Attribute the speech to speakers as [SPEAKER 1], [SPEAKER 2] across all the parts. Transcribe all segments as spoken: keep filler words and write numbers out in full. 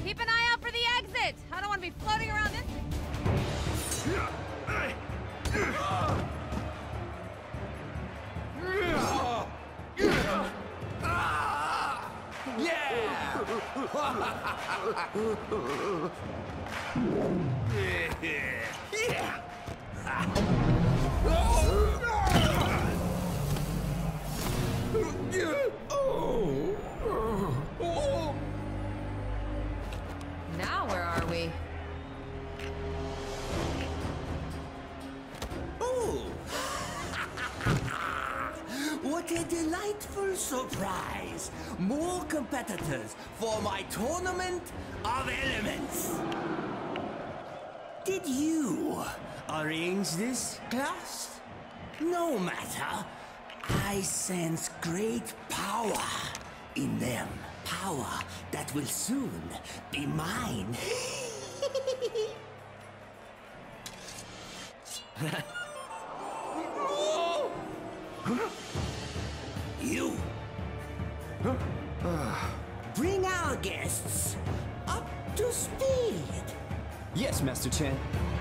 [SPEAKER 1] Keep an eye out for the exit! I don't want to be floating around this... Now where are we?
[SPEAKER 2] Oh! What a delightful surprise! More competitors for my tournament of elements! Did you arrange this, class? No matter. I sense great power in them. Power that will soon be mine. You. Bring our guests up to speed.
[SPEAKER 3] Yes, Master Chen.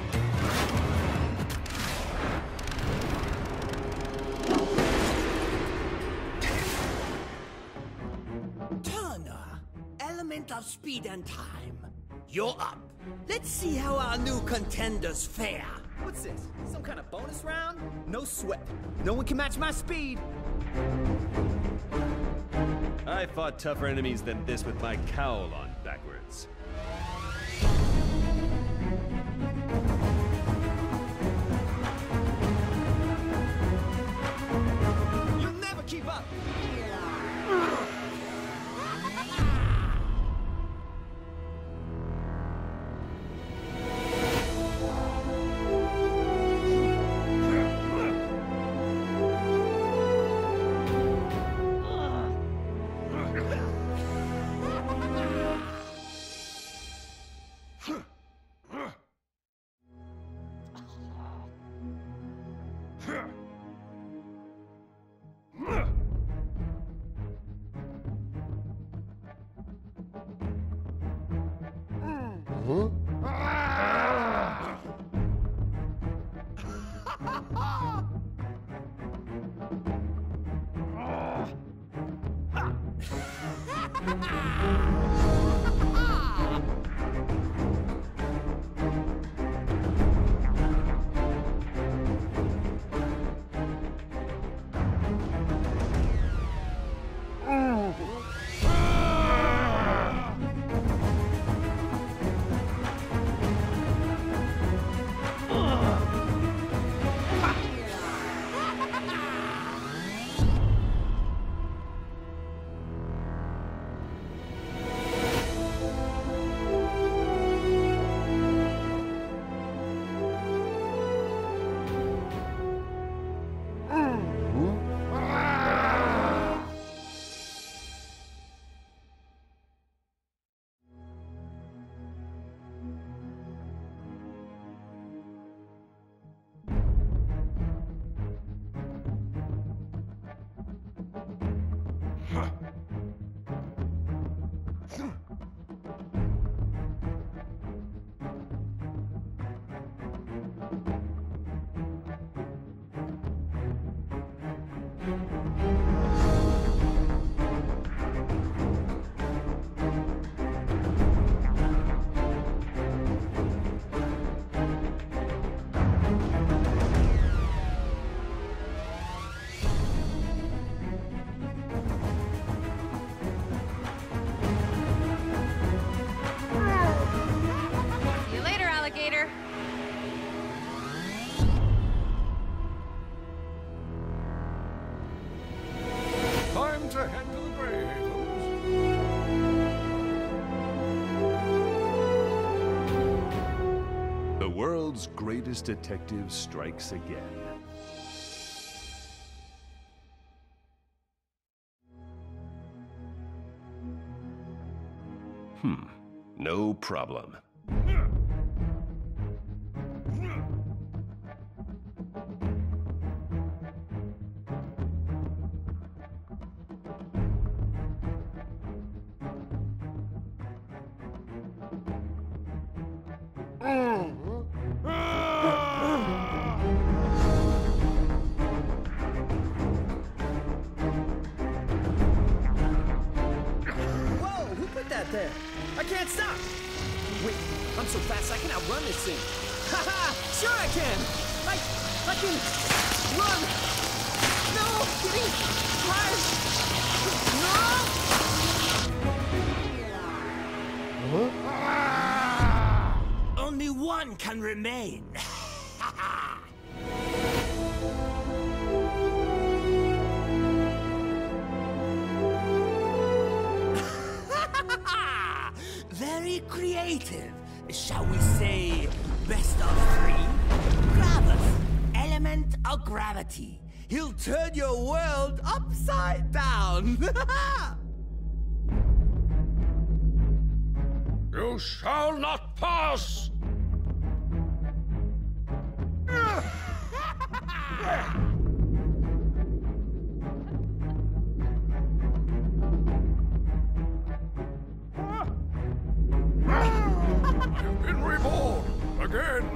[SPEAKER 2] Turner, element of speed and time. You're up. Let's see how our new contenders fare.
[SPEAKER 3] What's this? Some kind of bonus round? No sweat. No one can match my speed.
[SPEAKER 4] I fought tougher enemies than this with my cowl on backwards.
[SPEAKER 3] You'll never keep up.
[SPEAKER 1] See you later, alligator.
[SPEAKER 5] Time to head to the Grey Havens.
[SPEAKER 4] The world's greatest detective strikes again. Hmm, no problem.
[SPEAKER 3] Whoa, who put that there? I can't stop. Wait, I'm so fast I can outrun this thing. Haha, sure I can. I, I can run. No, getting high. No.
[SPEAKER 2] Only one can remain. Very creative. Shall we say best of three? Gravus, element of gravity. He'll turn your world upside down.
[SPEAKER 5] You shall not pass! I've been reborn again.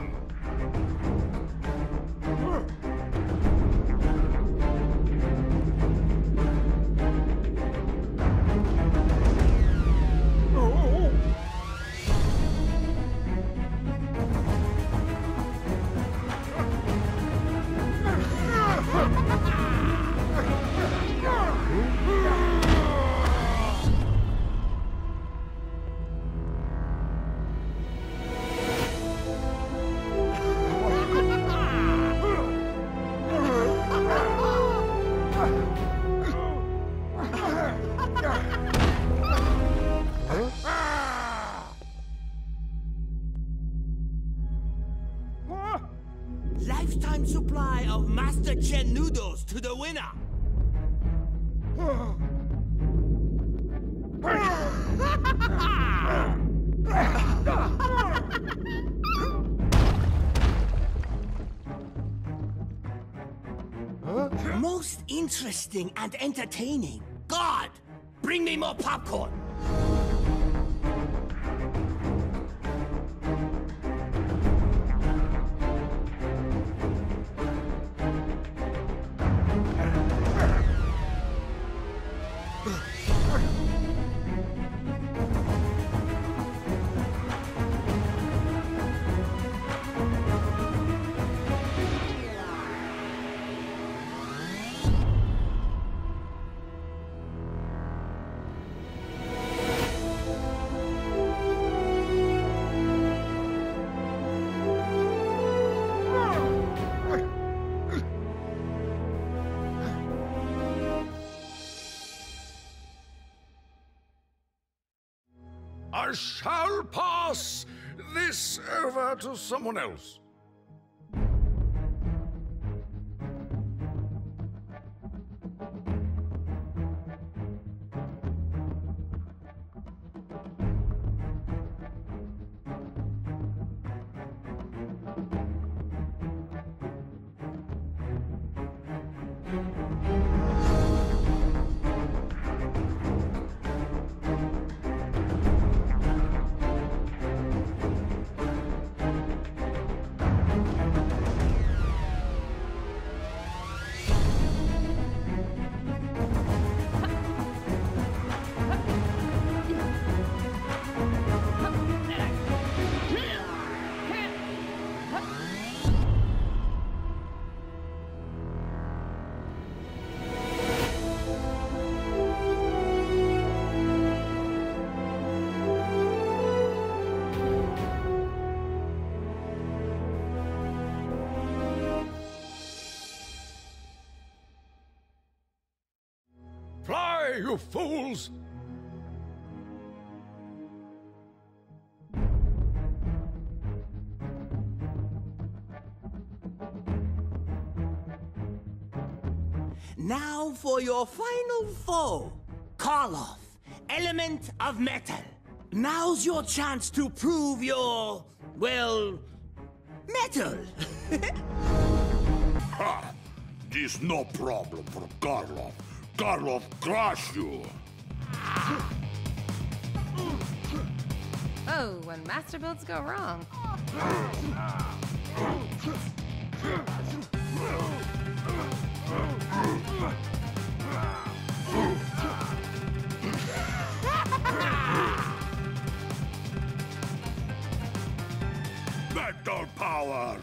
[SPEAKER 2] Lifetime supply of Master Chen noodles to the winner. Most interesting and entertaining. God, bring me more popcorn.
[SPEAKER 5] I shall pass this over to someone else. Fly, you fools!
[SPEAKER 2] Now for your final foe, Karloff, element of metal. Now's your chance to prove your, well, metal.
[SPEAKER 6] Ha! This no problem for Karloff. Karloff crush you.
[SPEAKER 1] Uh, Whoa, when master builds go wrong.
[SPEAKER 6] Metal power!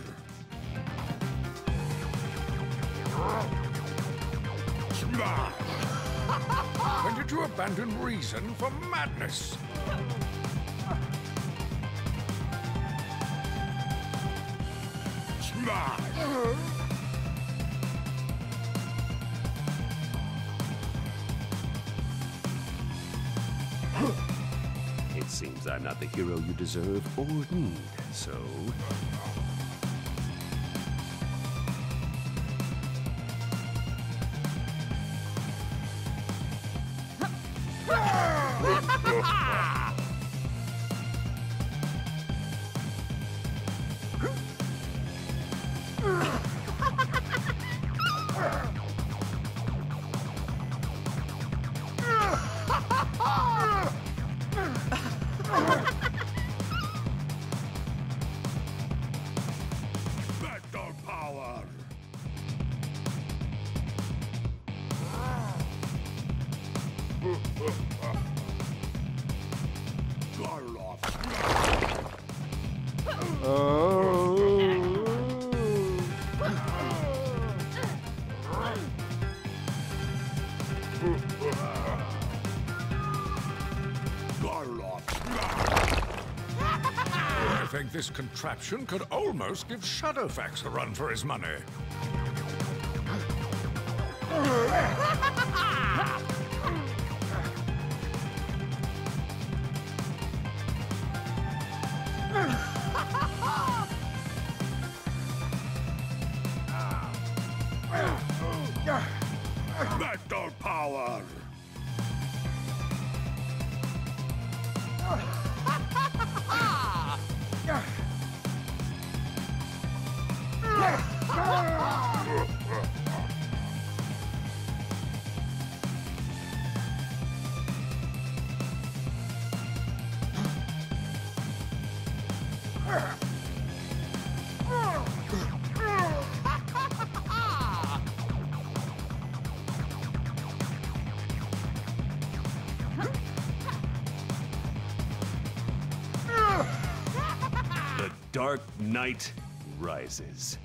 [SPEAKER 6] Smash!
[SPEAKER 5] When did you abandon reason for madness?
[SPEAKER 6] Smash!
[SPEAKER 4] It seems I'm not the hero you deserve or need, so...
[SPEAKER 6] Metal power! Garloff! Garloff!
[SPEAKER 5] I think this contraption could almost give Shadowfax a run for his money.
[SPEAKER 6] Metal power!
[SPEAKER 4] The Dark Knight rises.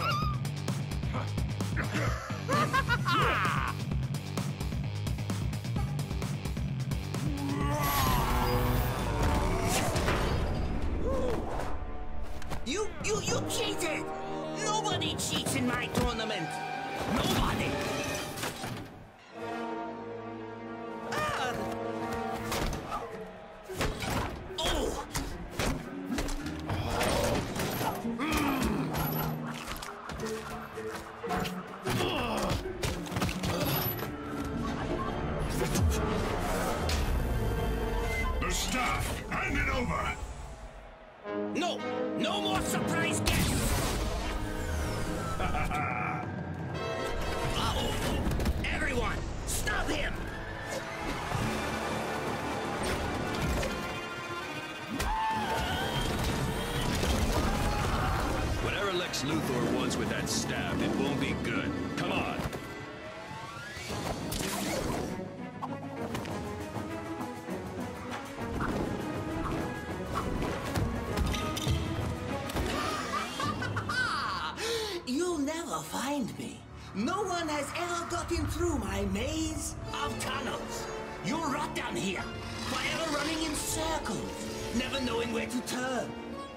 [SPEAKER 2] You, you, you cheated! Nobody cheats in my tournament! Nobody! Ah. Oh!
[SPEAKER 6] The staff! Hand it over!
[SPEAKER 2] No! No more surprise guests! Uh-oh! Everyone, stop him!
[SPEAKER 4] Whatever Lex Luthor wants with that staff, it won't be good. Come on.
[SPEAKER 2] You'll never find me. No one has ever gotten through my maze of tunnels. You'll rot down here, forever running in circles, never knowing where to turn.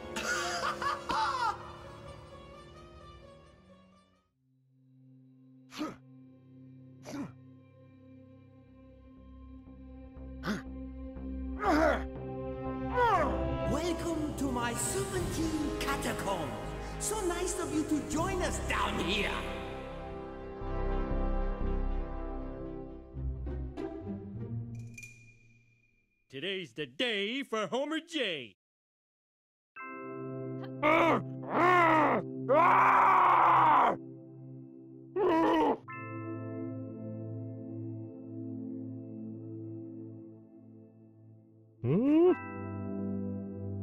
[SPEAKER 2] Welcome to my serpentine catacombs. So nice of you to join us down here.
[SPEAKER 7] Today's the day for Homer J. Hmm?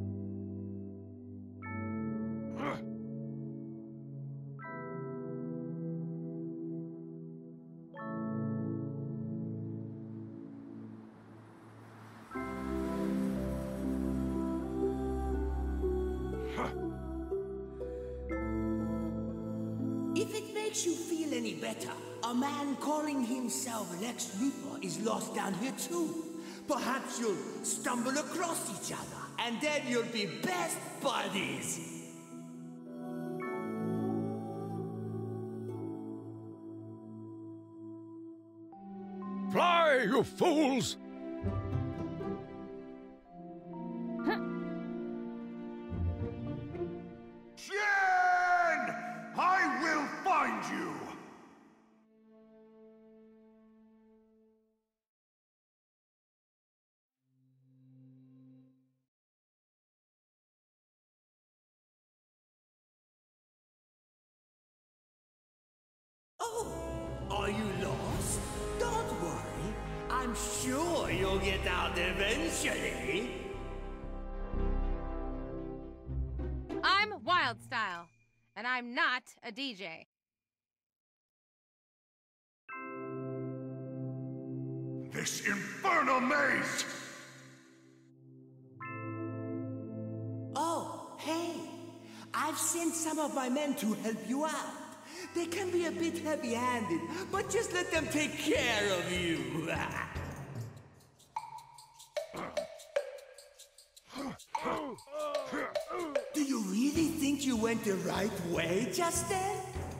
[SPEAKER 2] makes you feel any better, a man calling himself Lex Luthor is lost down here too. Perhaps you'll stumble across each other, and then you'll be best buddies.
[SPEAKER 5] Fly, you fools!
[SPEAKER 6] Shen! I will find you!
[SPEAKER 2] Oh, are you lost? Don't worry. I'm sure you'll get out eventually.
[SPEAKER 1] I'm Wildstyle, and I'm not a D J.
[SPEAKER 6] This infernal maze!
[SPEAKER 2] Oh, hey. I've sent some of my men to help you out. They can be a bit heavy-handed, but just let them take care of you. Do you really think you went the right way just then?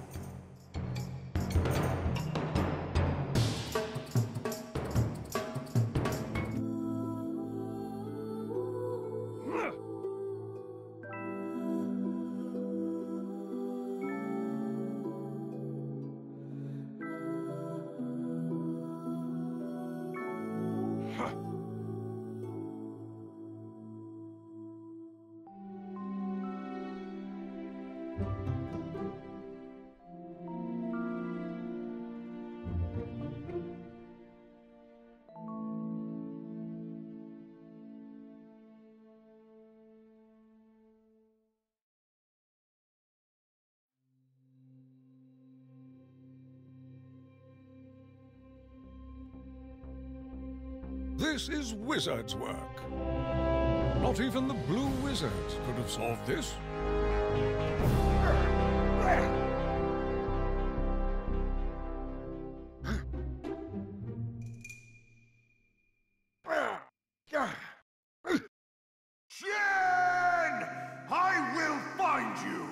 [SPEAKER 5] This is wizard's work. Not even the Blue Wizards could have solved this.
[SPEAKER 6] Shen! I will find you!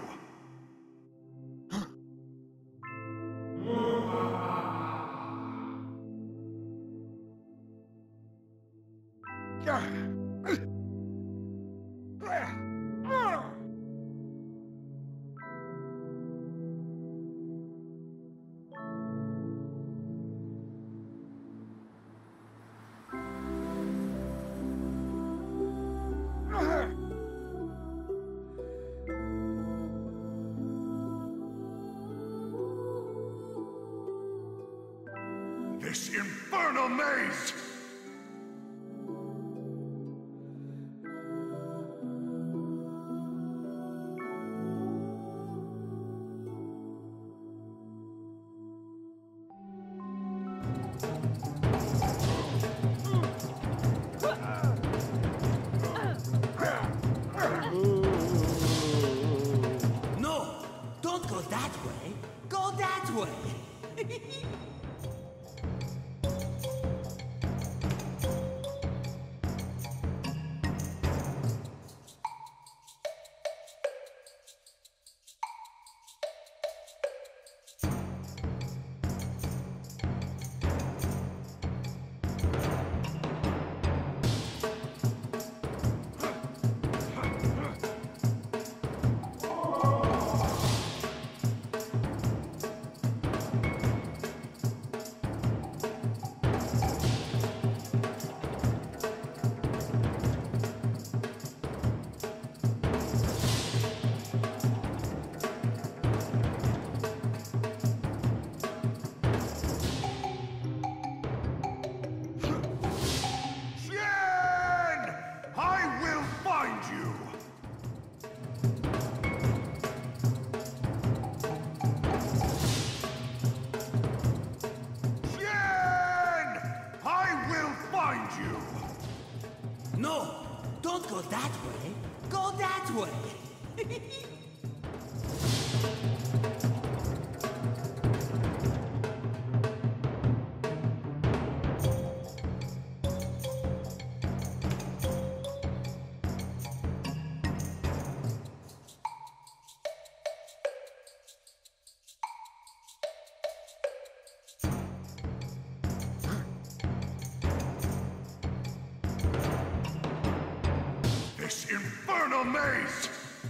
[SPEAKER 6] This infernal maze!
[SPEAKER 2] No, don't go that way. Go that way. No, don't go that way. Go that way.
[SPEAKER 6] this infernal maze!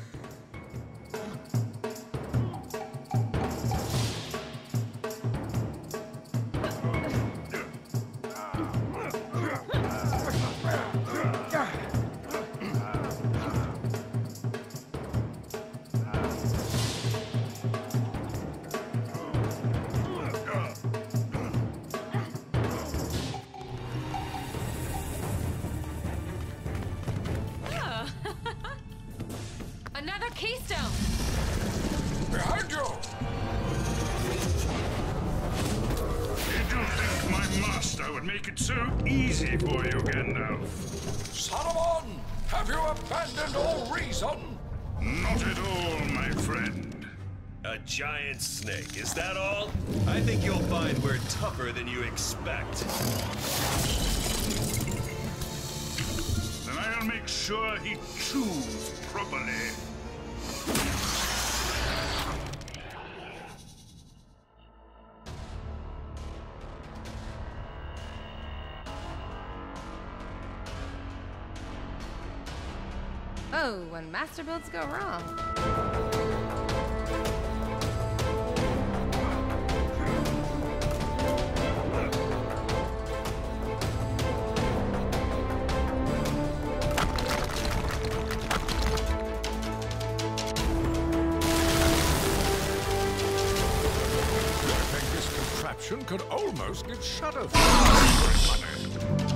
[SPEAKER 1] Another keystone!
[SPEAKER 5] Behind you!
[SPEAKER 6] Did you think my master would make it so easy for you, Gandalf?
[SPEAKER 5] Saruman! Have you abandoned all reason?
[SPEAKER 6] Not at all, my friend.
[SPEAKER 4] A giant snake, is that all? I think you'll find we're tougher than you expect.
[SPEAKER 6] Then I'll make sure he chews properly.
[SPEAKER 1] Oh, when master builds go wrong.
[SPEAKER 5] Could almost give Shadow money.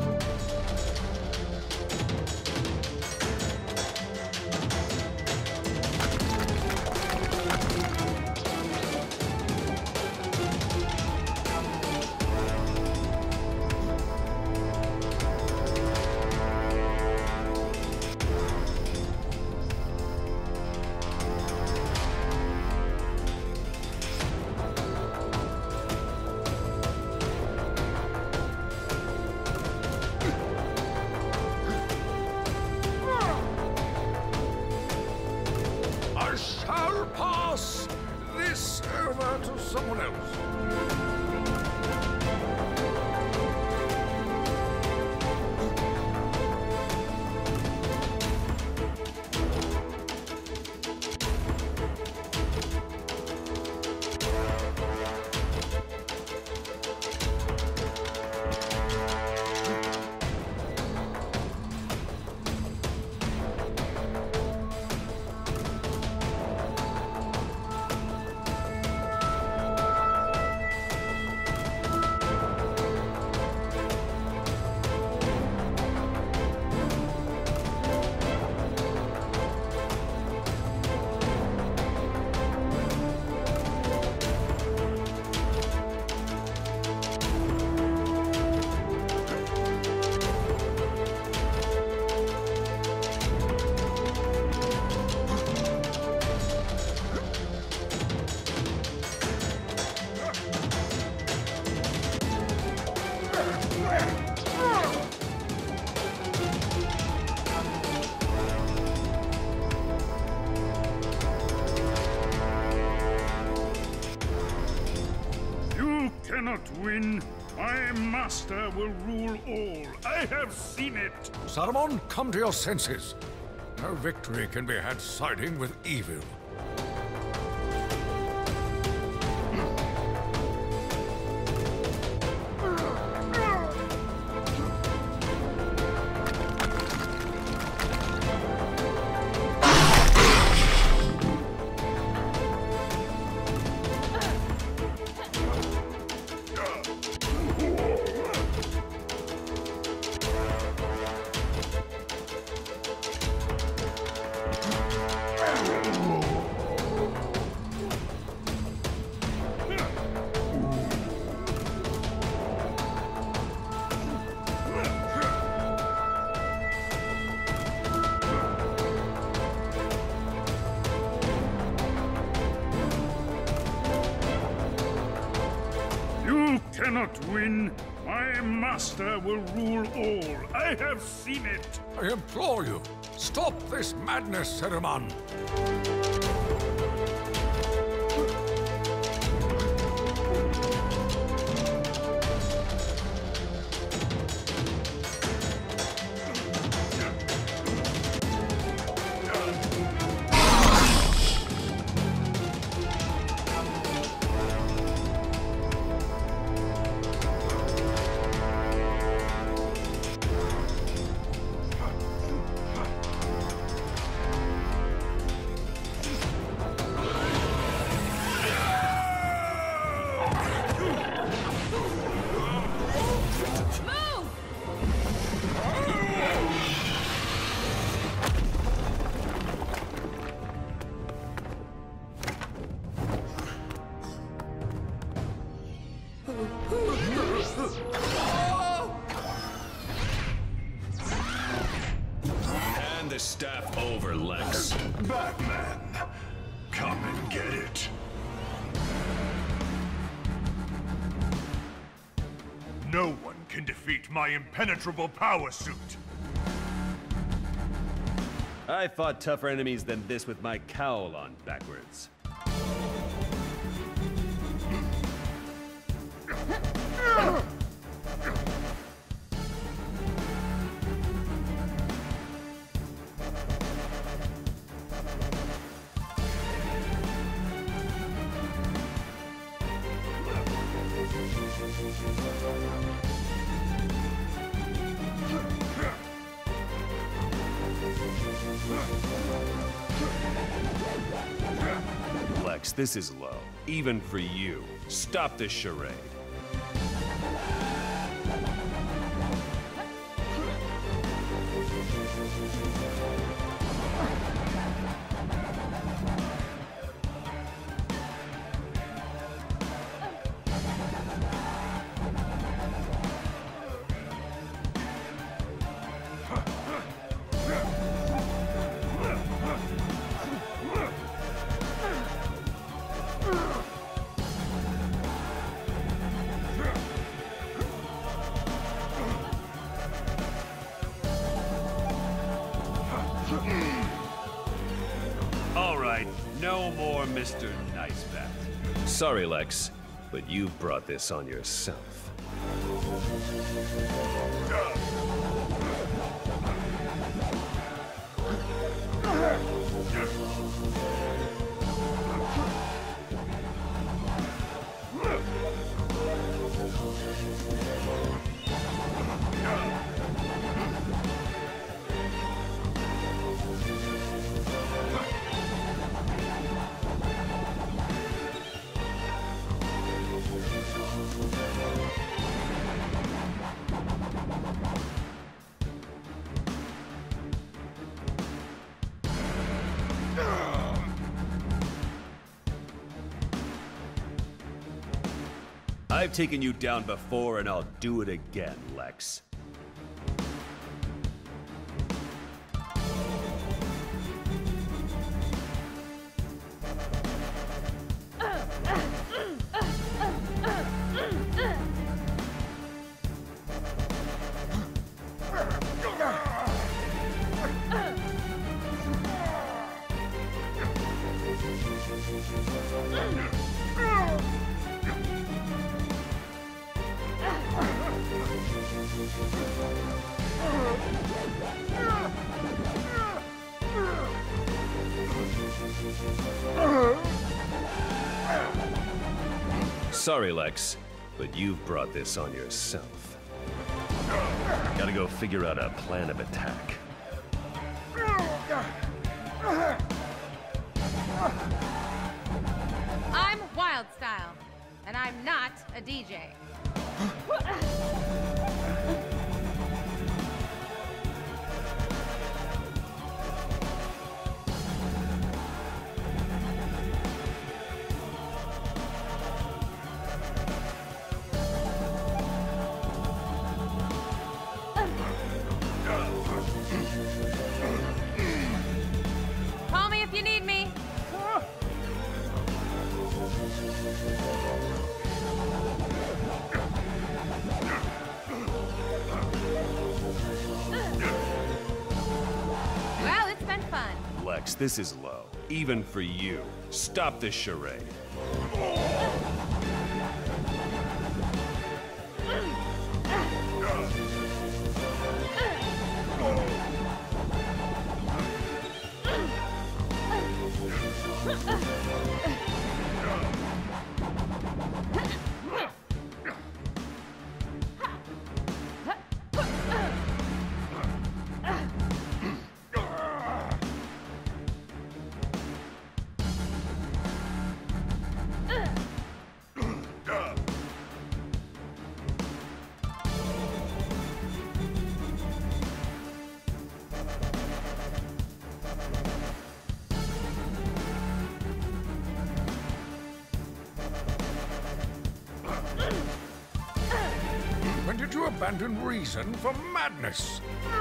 [SPEAKER 5] Someone else.
[SPEAKER 6] Cannot win. My master will rule all. I have seen it.
[SPEAKER 5] Saruman, come to your senses. No victory can be had siding with evil.
[SPEAKER 6] Cannot win. My master will rule all. I have seen it.
[SPEAKER 5] I implore you, stop this madness, Saruman.
[SPEAKER 4] half over, Lex.
[SPEAKER 6] Batman, come and get it. No one can defeat my impenetrable power suit.
[SPEAKER 4] I fought tougher enemies than this with my cowl on backwards. Lex, this is low. Even for you. Stop this charade. All right, no more Mister Nice Bat. Sorry, Lex, but you've brought this on yourself. I've taken you down before, and I'll do it again, Lex. Sorry, Lex, but you've brought this on yourself. Gotta go figure out a plan of attack.
[SPEAKER 1] I'm Wildstyle, and I'm not a D J. Call me if you need me. Well, it's been fun.
[SPEAKER 4] Lex, this is low. Even for you. Stop this charade.
[SPEAKER 5] abandoned reason for madness.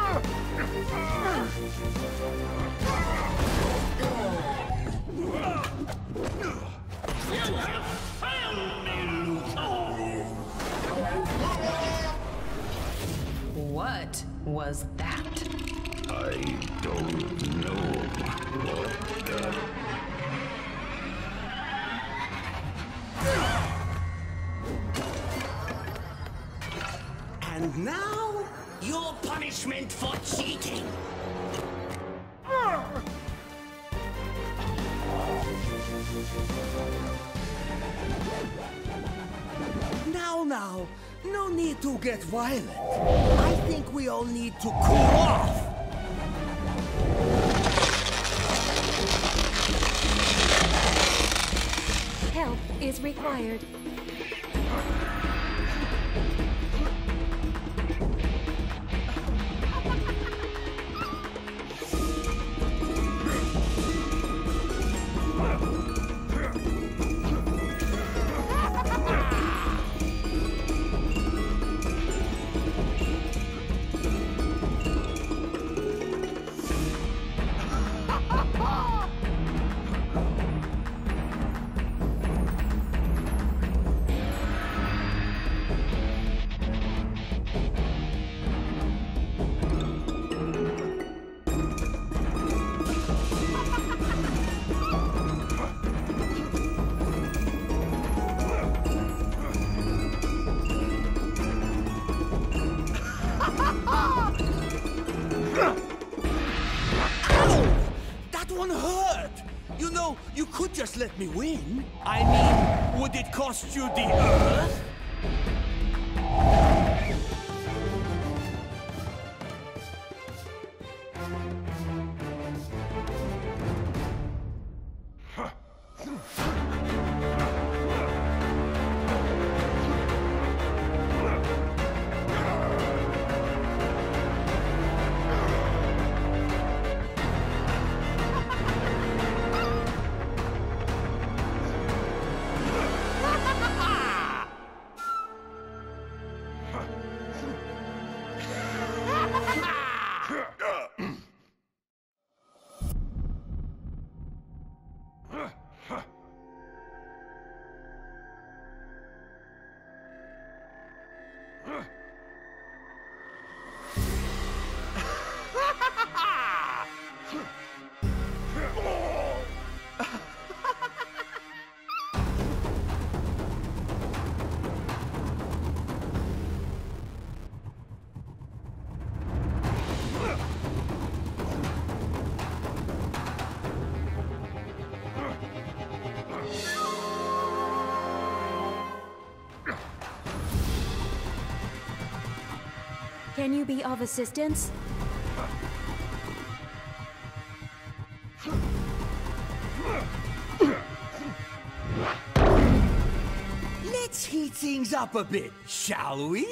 [SPEAKER 8] What was that?
[SPEAKER 4] I don't know what the...
[SPEAKER 2] And now, your punishment for cheating. Now, now, no need to get violent. I think we all need to cool off.
[SPEAKER 9] Help is required.
[SPEAKER 2] You could just let me win. I mean, would it cost you the Earth?
[SPEAKER 9] Can you be of assistance?
[SPEAKER 2] Let's heat things up a bit, shall we?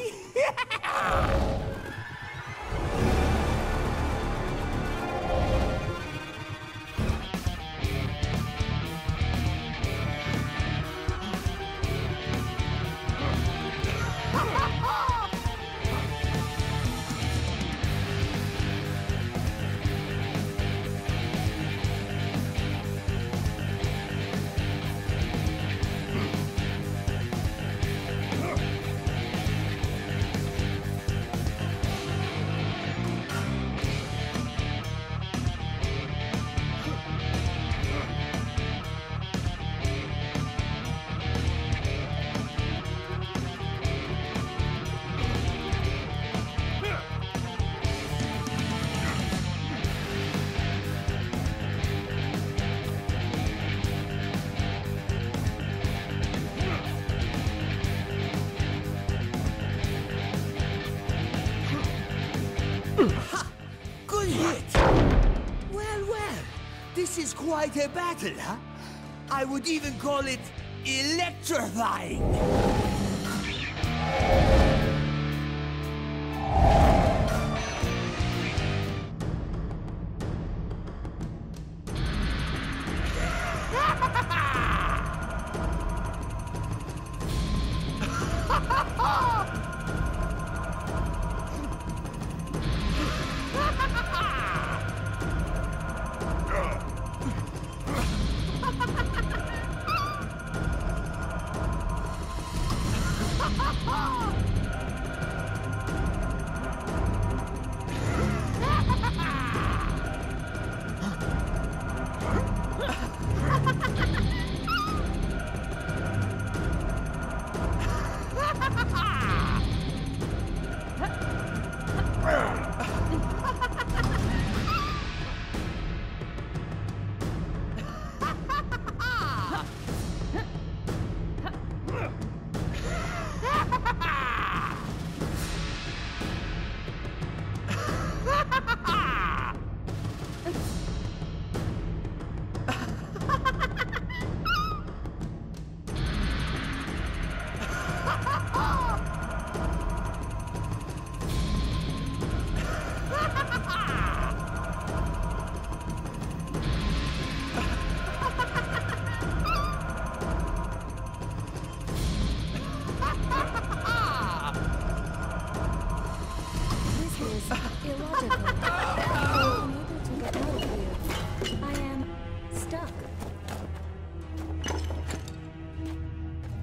[SPEAKER 2] Ha! Good hit! Well, well, this is quite a battle, huh? I would even call it electrifying!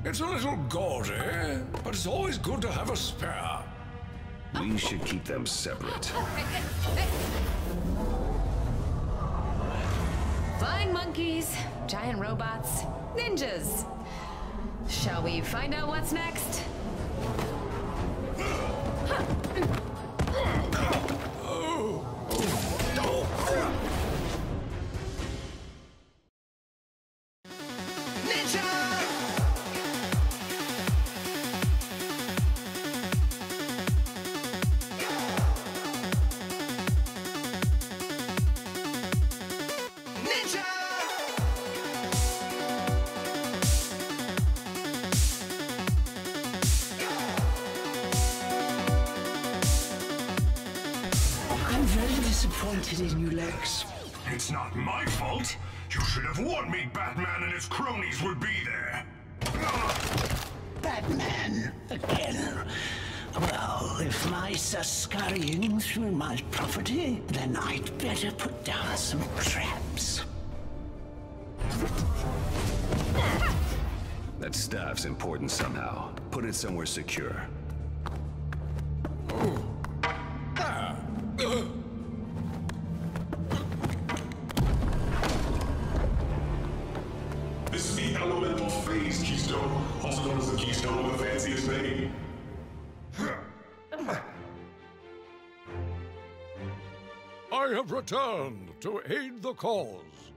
[SPEAKER 5] It's a little gaudy, but it's always good to have a spare.
[SPEAKER 4] We should keep them separate.
[SPEAKER 8] Flying monkeys, giant robots, ninjas. Shall we find out what's next?
[SPEAKER 2] I'm very disappointed in you, Lex.
[SPEAKER 6] It's not my fault. You should have warned me Batman and his cronies would be there.
[SPEAKER 2] Batman, again. Well, if mice are scurrying through my property, then I'd better put down some traps.
[SPEAKER 4] That staff's important somehow. Put it somewhere secure.
[SPEAKER 10] This is the elemental phase keystone, also known as the keystone with the fanciest name.
[SPEAKER 5] I have returned to aid the cause.